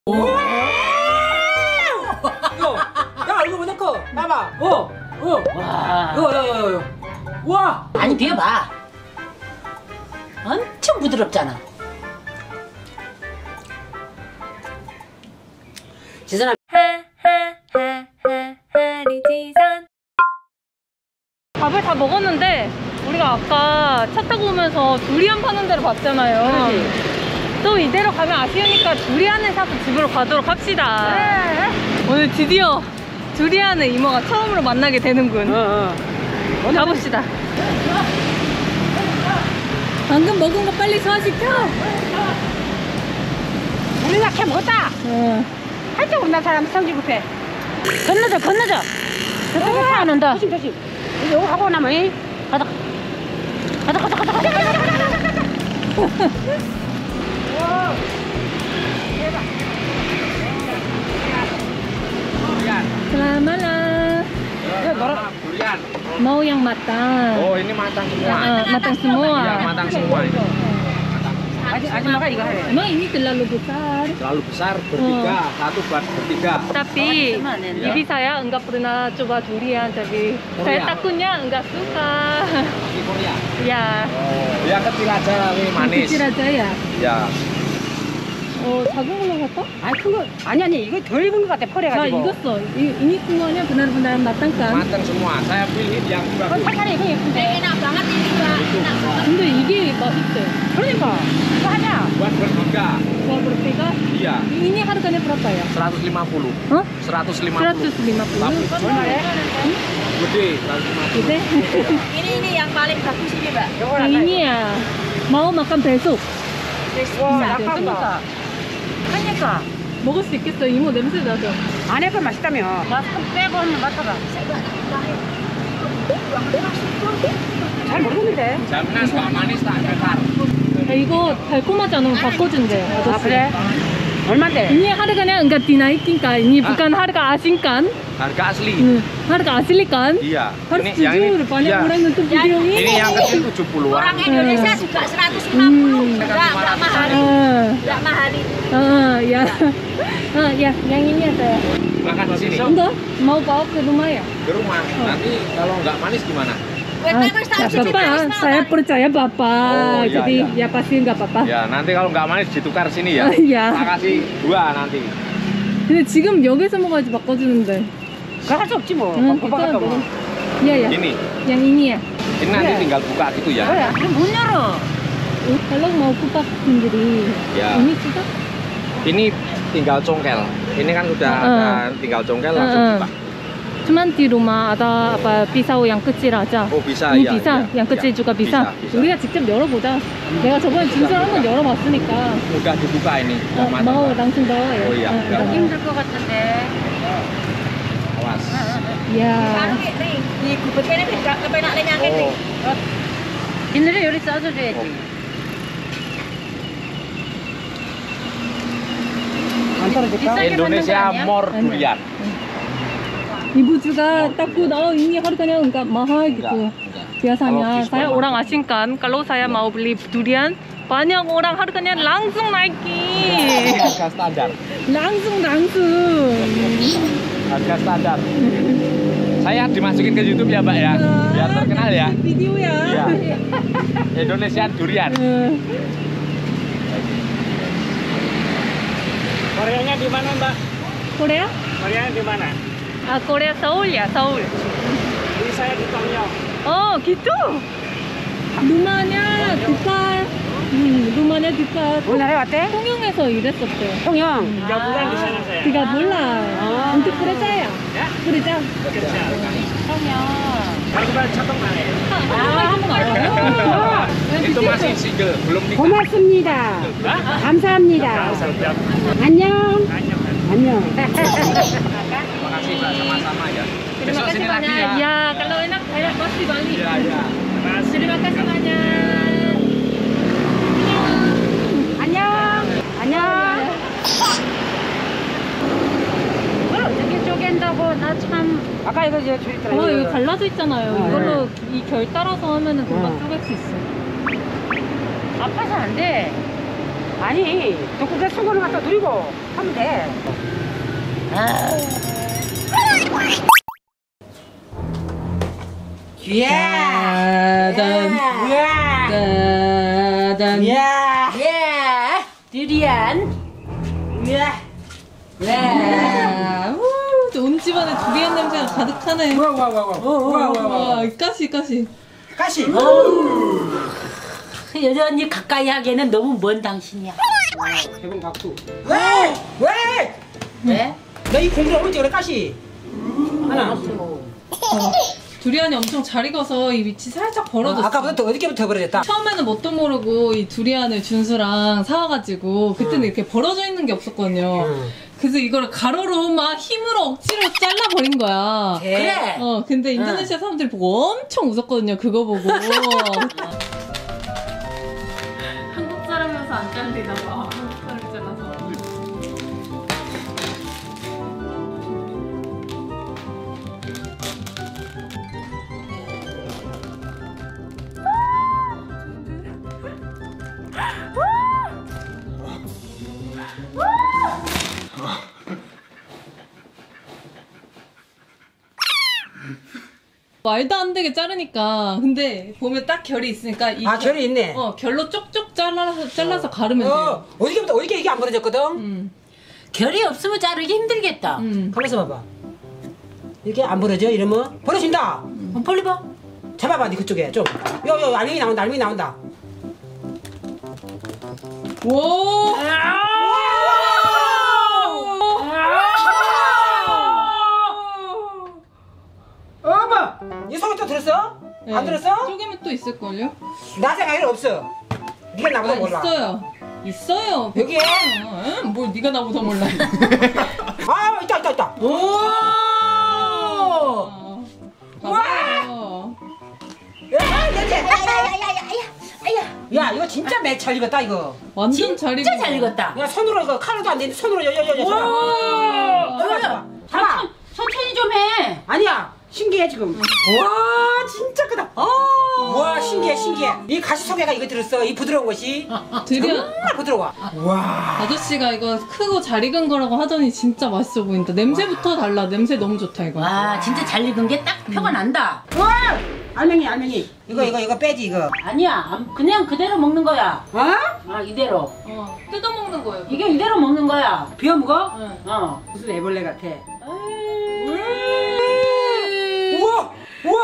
야 이거 뭐냐 커? 봐봐. 와. 이거. 와. 아니 비워봐. 엄청 부드럽잖아. 지선아. 밥을 다 먹었는데 우리가 아까 차 타고 오면서 두리안 파는 데를 봤잖아요. 그렇지. 또 이대로 가면 아쉬우니까 두리안을 사서 집으로 가도록 합시다. 오늘 드디어 두리안을 이모가 처음으로 만나게 되는군. 가봅시다. 방금 먹은 거 빨리 소화시켜. 우리가 캐 먹었다. 할줄 모르는 사람 성질 급해. 건너져. 저쪽에 차 오는다. 조심. 이거 하고 나면 가자. Selamat Durian. Mau yang matang. Oh, ini matang semua. Matang semua. Iya, matang semua ini. 아직 먹어 이거 해. Emang ini terlalu besar? Terlalu besar bertiga, satu buat bertiga. Tapi ibu saya enggak pernah coba durian, tapi saya takutnya enggak suka. Di Korea. Ya. Oh, yang kecil aja, ini manis. kecil aja ya? Ya. 작은 걸로 샀어? 아니 그거 아니 이거 덜 익은 것 같아 나 펄해가지고. 익었어. ini semuanya benar-benar matang kan? Matang semua. Saya pilih yang bagus. 색깔이 이거 예쁜데. enak banget ini mbak. 근데 이게 맛있대. 그러니까 이거 하자. Buat bertiga. Buat bertiga? Iya. Ini harganya berapa ya? 150. Hah? 150. 150. 얼마래? Gede, 150. Gede? Ini yang paling bagus ini mbak. Yang ini ya. Mau makan besok. 와 약하다. 하니까 먹을 수 있겠어. 이모 냄새 나죠? 안에 거 맛있다며. 마스크 빼고 한번 맡아봐. 잘 모르겠는데. Jaminan nggak manis tak besar. 이거 달콤하지 않으면 바꿔준대. 아 그래? 얼마인데? Ini harganya enggak dinaikin kan? Ini bukan harga asing kan? Harga asli. Harga asli kan? Iya. Harus Ini yang ini. jujur, banyak Iya. orang nonton video ini. Ini yang kecil 70-an. Orang Indonesia juga 150. Enggak mahal. Enggak mahal ini. Ya. Ya, yang ini ada. Makan di sini. Enggak, mau bawa ke rumah ya? Ke rumah. Nanti kalau nggak manis gimana? Bapak, saya percaya Bapak. Oh, iya, jadi iya. ya pasti enggak apa-apa. Ya, nanti kalau nggak manis ditukar sini ya. Iya. Tak kasih 2 nanti. 근데 지금 여기서 먹어야지 바꿔주는데. 가갈 수 없지 뭐. 응, 바꿔 먹어. Iya ya. Ini. Yang ini ya. Ini nanti tinggal buka gitu ya. 그래. 그럼 문 열어. Kalau mau kupas sendiri. Ya. Ini sudah. Ini tinggal congkel. Ini kan sudah ada tinggal congkel langsung buka. cuman di rumah ada apa pisau yang kecil aja. Oh bisa ini ya. bisa. Ya, yang kecil ya, juga bisa. bisa. 우리가 직접 열어보자. 내가 저번에 주스 한번 열어봤으니까. Mudah dibuka ini. Nggak matang, mau Pak. langsung bawa ya. Oh iya. 힘들 것 같은데. Awas. Ya. Di gubet ini tidak kepenak nyangkit nih. 옛날에 요리 싸줘줘야지. 안 떨어질까? Indonesia more durian. Ibu juga takut ini harganya enggak mahal gitu. Biasanya saya orang asing kan, kalau saya mau beli durian, banyak orang harganya langsung naikin. Harga standar. langsung. Harga standar. Saya dimasukin ke YouTube ya, Mbak ya. Biar terkenal ya. Video ya. Iya. Indonesia durian. Koreanya di mana Mbak? Korea? Koreanya di mana? Korea Seoul ya, Seoul. Ini saya di Tongyong. Oh, gitu. Rumahnya dekat. rumahnya dekat. 우리나라에 왔대? 통영에서 일했었대. 통영. 3 bulan di sana saya. 3 bulan. Untuk kerja ya? Ya. Kerja. Kerja. 통영. Harus bayar catong mana ya? 한국 알아요? Itu masih single, belum nikah. 고맙습니다. 감사합니다. 안녕. 안녕. Terima kasih Mbak, sama-sama ya. Terima Besok kasih sini lagi banyak. ya. Ya, kalau enak saya pasti balik. Iya, iya. Terima kasih banyak. 안녕. 안녕. 저기 쪼갠다고 나 참. 아까 이거 이제 줄있더라. 이거 갈라져 있잖아요. 이걸로 이 결 따라서 하면은 금방 쪼갤 수 있어. 아파서 안 돼. 아니 자꾸 내 손으로 갖다 누리고 하면 돼. 따단. 두리안. 온 집안에 두리안 냄새가 가득하네. 와, 가시. 가시. 여전히 가까이 하기에는 너무 먼 당신이야. 대본 각도. 왜? 왜? 너 이 공부를 언제 그래 가시? 하나. 두리안이 엄청 잘 익어서 이 위치 살짝 벌어졌어. 아까부터 어저께부터 그러졌다. 처음에는 뭣도 모르고 이 두리안을 준수랑 사와가지고 그때는 이렇게 벌어져 있는 게 없었거든요. 그래서 이걸 가로로 막 힘으로 억지로 잘라버린 거야. 그래. 근데 인도네시아 사람들이 보고 엄청 웃었거든요. 그거 보고. 한국 사람이어서 안 잘리나 봐. 한국 사람이잖아. 말도 안 되게 자르니까. 근데 보면 딱 결이 있으니까 이 결이 있네. 결로 쪽쪽 잘라서 가르면 돼요. 어저께 이게 안 벌어졌거든. 결이 없으면 자르기 힘들겠다. 가만있어 봐봐. 이렇게 안 벌어져 이러면 벌어진다. 벌려봐. 잡아봐 니 그쪽에 좀. 요 알맹이 나온다. 오! 어머! 이 속에 또 들었어? 네. 안 들었어? 쪼개면 또 있을걸요? 나 생각에는 없어. 네가 나보다 몰라. 있어요. 여기에? 뭘 네가 나보다 몰라. 있다. 와! 냄새! 야, 이거 진짜 잘 익었다, 이거. 완전 잘 익어. 진짜 잘 익었다. 야, 손으로 이거 칼로도 안 되는데 손으로 잡아. 천천히 좀 해. 아니야. 신기해, 지금. 와, 진짜 크다. 와, 신기해. 이 가시 속에가 이거 들었어. 이 부드러운 것이. 정말 부드러워. 와. 아저씨가 이거 크고 잘 익은 거라고 하더니 진짜 맛있어 보인다. 냄새부터 달라. 냄새 너무 좋다, 이거. 와, 진짜 잘 익은 게 딱 표가 난다. 와! 알맹이. 이거 빼지, 이거. 아니야, 그냥 그대로 먹는 거야. 이대로. 뜯어먹는 거예요. 이게 이대로 먹는 거야. 비워 먹어? 응. 무슨 애벌레 같아. 우와!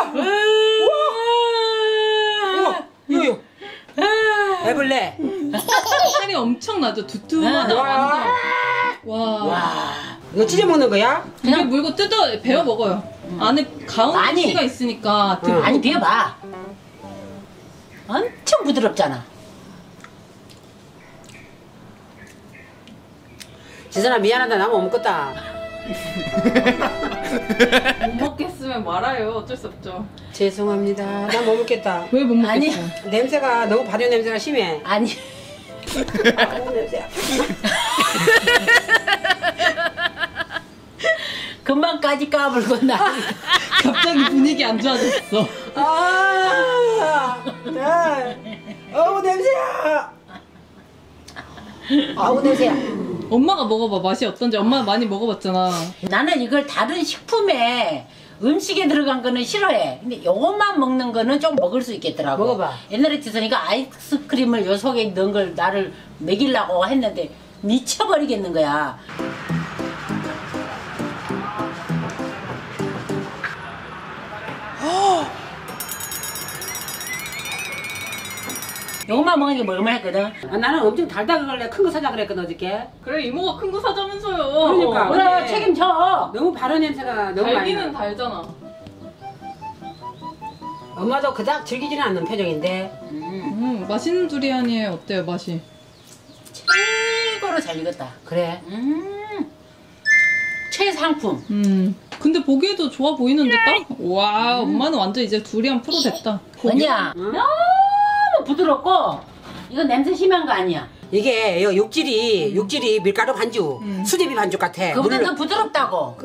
이거. 애벌레. 살이 엄청 나죠. 두툼하다. 완전. 와. 이거 찢어 먹는 거야? 이게 물고 베어 먹어요. 안에 가운데 많이. 씨가 있으니까. 아니, 비워봐. 엄청 부드럽잖아. 지선아, 미안하다. 나 못 먹겠다. 못 먹겠으면 말아요. 어쩔 수 없죠. 죄송합니다. 나 못 먹겠다. 왜 못 먹겠어? 아니. 냄새가 너무 발효 냄새가 심해. 아니. 냄새야. 금방까지 까불고 나. 갑자기 분위기 안 좋아졌어. 어우, 냄새야. 아우, 냄새야. 엄마가 먹어봐. 맛이 어떤지. 엄마 많이 먹어봤잖아. 나는 이걸 다른 식품에 음식에 들어간 거는 싫어해. 근데 요것만 먹는 거는 좀 먹을 수 있겠더라고. 먹어봐. 옛날에 지선이가 아이스크림을 요 속에 넣은 걸 나를 먹이려고 했는데 미쳐버리겠는 거야. 요것만 먹는 게 먹을만 했거든. 나는 엄청 달다 그걸래. 큰 거 사자 그랬거든, 어저께. 그래 이모가 큰 거 사자면서요. 그러니까. 그래, 근데 책임져. 너무 발효 냄새가 너무 많이 달기는 나. 달잖아. 엄마도 그닥 즐기지는 않는 표정인데. 맛있는 두리안이에요. 어때요 맛이? 최고로 잘 익었다. 그래. 최상품. 근데 보기에도 좋아 보이는데 딱? 와 엄마는 완전 이제 두리안 프로 됐다. 아니야. 너무 부드럽고 이거 냄새 심한 거 아니야. 이게 육질이 밀가루 반죽, 수제비 반죽 같아. 그보다 더 부드럽다고.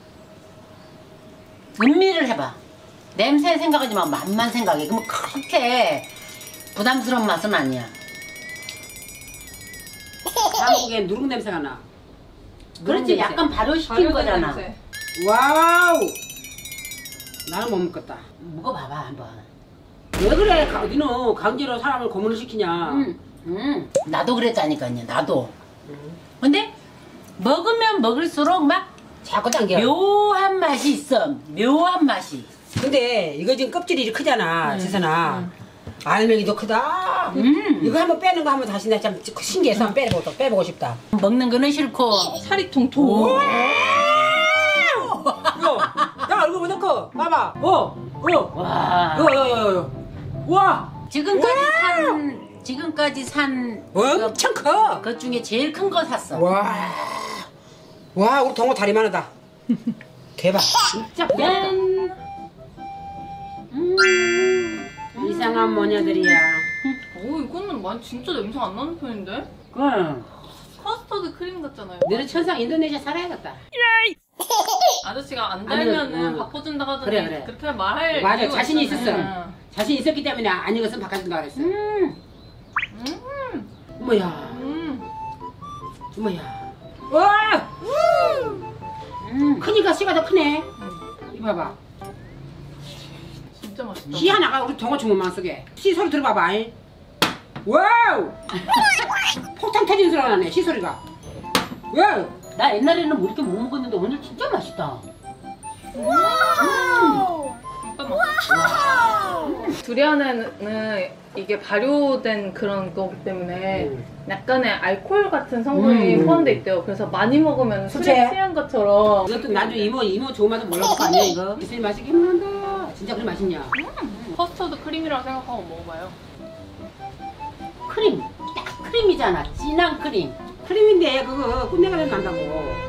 음미를 해봐. 냄새 생각하지 마. 맛만 생각해. 그러면 그렇게 부담스러운 맛은 아니야. 한국에 누룩 냄새가 나. 그렇지, 냄새. 약간 발효시킨 거잖아. 냄새. 와우. 나는 못 먹겠다. 먹어봐봐 한번. 왜 그래? 너는 강제로 사람을 고문을 시키냐? 나도 그랬다니까요. 나도. 근데 먹으면 먹을수록 막 자꾸 당겨. 묘한 맛이 있어. 묘한 맛이. 근데 이거 지금 껍질이 이렇게 크잖아, 지선아. 알맹이도 크다. 이거 한번 빼는 거 한번 다시 나 참 신기해서 한번 빼보고 싶다. 먹는 거는 싫고. 살이 통통. 야, 얼굴보다 커. 봐봐. 와. 와. 지금까지 산 엄청 커. 그 중에 제일 큰 거 샀어. 와. 와, 우리 동호 다리 많으다. 대박. 진짜 짠. 이상한 모녀들이야. 오, 이거는 진짜 냄새 안 나는 편인데? 응. 커스터드 크림 같잖아요. 너는 천상 인도네시아 살아야겠다. 아저씨가 안 아니, 달면은 바꿔준다고 하더니 그래. 그렇게 말할 맞아, 이유가 자신이 있잖아요. 있었어. 자신 있었기 때문에 안 익었으면 바꿔준다 그랬어. 어머야. 어머야. 와! 크니까 씨가 더 크네. 이거 봐봐. 진짜 맛있다. 씨 하나가 우리 동어 주문만 쓰게. 씨 소리 들어봐봐. 이. 와우! 폭탄 터진 소리가 나네, 씨 소리가. 와우! 나 옛날에는 뭐 이렇게 못 먹었는데 오늘 진짜 맛있다. 두리안에는 이게 발효된 그런 거기 때문에 약간의 알코올 같은 성분이 포함돼 있대요. 그래서 많이 먹으면 술에 수제? 취한 것처럼. 이것도 나중에 이모 좋은 맛은 몰라볼 거 아니야, 이거? 이슬이 맛있게 먹는다. 진짜 그래 맛있냐? 커스터드 크림이라고 생각하고 먹어봐요. 크림. 딱 크림이잖아. 진한 크림. 크림인데 그거 꿀내가 난다고.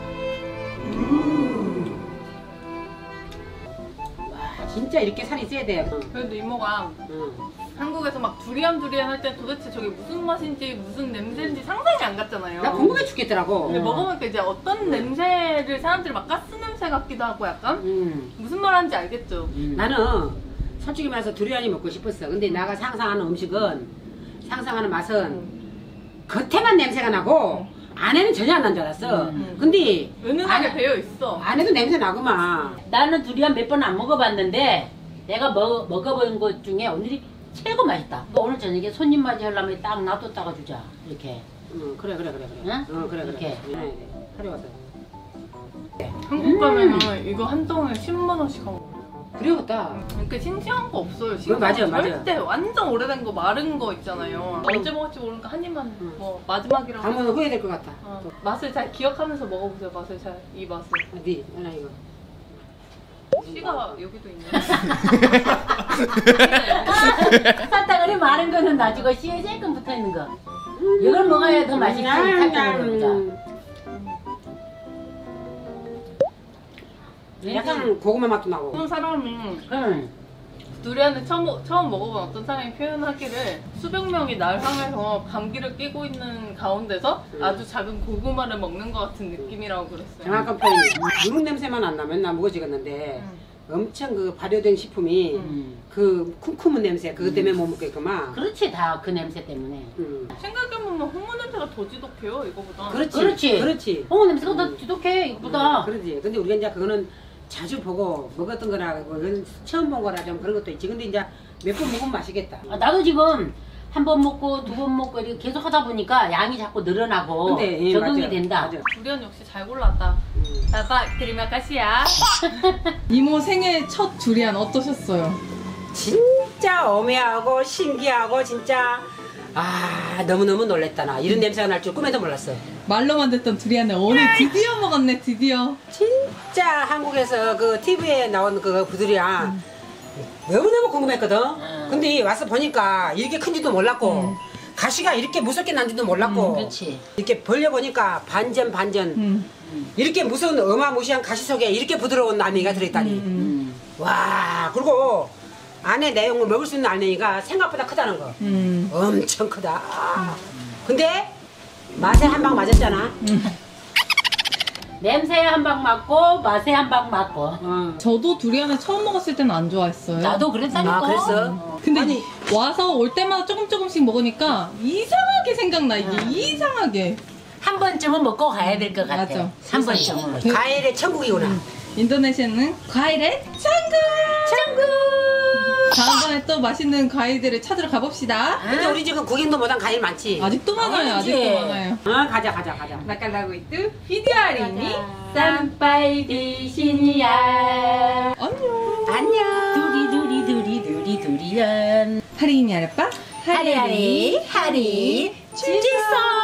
와, 진짜 이렇게 살이 쎄야 돼. 그래도 이모가 한국에서 막 두리안 할 때 도대체 저게 무슨 맛인지 무슨 냄새인지 상상이 안 갔잖아요. 나 궁금해 죽겠더라고. 근데 먹어보니까 이제 어떤 냄새를 사람들이 막 가스 냄새 같기도 하고 약간 무슨 말 하는지 알겠죠? 나는 솔직히 말해서 두리안이 먹고 싶었어. 근데 내가 상상하는 음식은 상상하는 맛은 겉에만 냄새가 나고 안에는 전혀 안 난 줄 알았어. 근데 은은하게 배어 있어. 안에도 냄새 나구만. 나는 두리안 몇 번 안 먹어봤는데 내가 먹어본 것 중에 오늘이 최고 맛있다. 오늘 저녁에 손님 맞이하려면 딱 놔뒀다가 주자. 이렇게. 그래. 응? 그래. 이렇게. 하루 와서. 한국 가면은 이거 한 덩에 10만 원씩 하고. 그래요다. 이렇게 싱싱한 거 없어요. 지금 맞아. 절대 완전 오래된 거 마른 거 있잖아요. 언제 먹을지 모르니까 한 입만 뭐 마지막이라고. 가면 후회될 것 같다. 맛을 잘 기억하면서 먹어보세요. 맛을 잘 이 맛을. 어디? 하나 이거. 씨가 여기도 있네. 사탕을이 마른 거는 놔주고 씨에 조금 붙어 있는 거. 이걸 먹어야 더 맛있지. 사탕을 먹자. 약간 고구마 맛도 나고. 어떤 사람이 응. 두리안을 처음 먹어본 어떤 사람이 표현하기를 수백 명이 날 향해서 감기를 끼고 있는 가운데서 아주 작은 고구마를 먹는 것 같은 느낌이라고 그랬어요. 정확한 표현이. 누룩 냄새만 안 나면 나 먹어지겠는데 엄청 그 발효된 식품이 그 쿰쿰한 냄새 그것 때문에 못 먹겠구만. 그렇지, 다 그 냄새 때문에. 생각해보면 홍어 냄새가 더 지독해요, 이거보다. 그렇지. 홍어 냄새가 더 지독해, 이거보다. 그러지. 근데 우리가 이제 그거는 자주 보고 먹었던 거라 그건 처음 본 거라 좀 그런 것도 있지. 근데 이제 몇 번 먹으면 맛있겠다. 나도 지금 한 번 먹고 두 번 먹고 이렇게 계속 하다 보니까 양이 자꾸 늘어나고 근데, 적응이 맞아. 된다. 맞아. 두리안 역시 잘 골랐다. 나빠 드리면 가시야. 이모 생애 첫 두리안 어떠셨어요? 진짜 어매하고 신기하고 진짜 너무너무 놀랬다. 나 이런 냄새가 날 줄 꿈에도 몰랐어. 말로만 듣던 두리안을 오늘 드디어 먹었네, 드디어. 진짜 한국에서 그 TV에 나온 그 부들이야 너무너무 궁금했거든. 근데 와서 보니까 이렇게 큰지도 몰랐고 가시가 이렇게 무섭게 난지도 몰랐고 그렇지. 이렇게 벌려보니까 반전 이렇게 무서운 어마무시한 가시 속에 이렇게 부드러운 알맹이가 들어있다니. 와, 그리고 안에 내용을 먹을 수 있는 알맹이가 생각보다 크다는 거. 엄청 크다. 근데 맛에 한 방 맞았잖아. 냄새에 한 방 맞고 맛에 한 방 맞고. 저도 두리안을 처음 먹었을 때는 안 좋아했어요. 나도 그랬다니까. 그랬어? 근데 아니. 와서 올 때마다 조금씩 먹으니까 이상하게 생각나, 이게. 이상하게. 한 번쯤은 먹고 가야 될 것 같아. 맞아. 한 번쯤은. 과일의 천국이구나. 인도네시아는 과일의 천국! 다음번에 또 맛있는 과일들을 찾으러 가봅시다. 근데 우리 지금 구경도 못한 과일 많지? 아직도 많아요. 아직도 많아요. 가자. Nakalaro itu video hari ini. Sampai di sini ya. 안녕. 두리두리두리두리두리연. hari ini apa? Hari-hari, hari, 주지성.